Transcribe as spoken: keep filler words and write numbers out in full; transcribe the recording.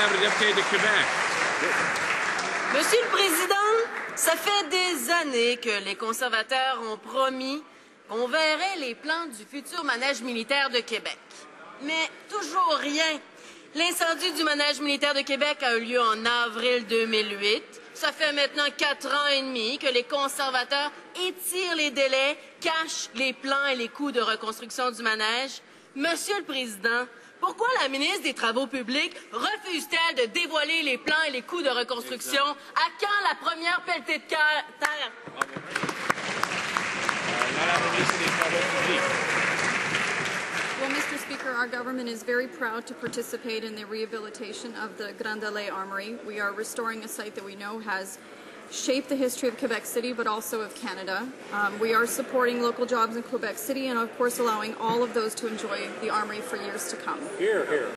membre député de Québec. Monsieur le Président, ça fait des années que les conservateurs ont promis qu'on verrait les plans du futur manège militaire de Québec. Mais toujours rien. L'incendie du manège militaire de Québec a eu lieu en avril deux mille huit. Ça fait maintenant quatre ans et demi que les conservateurs étirent les délais, cachent les plans et les coûts de reconstruction du manège. Monsieur le Président, pourquoi la ministre des Travaux publics refuse-t-elle de dévoiler les plans et les coûts de reconstruction? À quand la première pelletée de terre? Well, Mister Speaker, our government is very proud to participate in the rehabilitation of the Grand Allée Armory. We are restoring a site that we know has shaped the history of Quebec City, but also of Canada. Um, we are supporting local jobs in Quebec City and, of course, allowing all of those to enjoy the Armory for years to come. Here, here.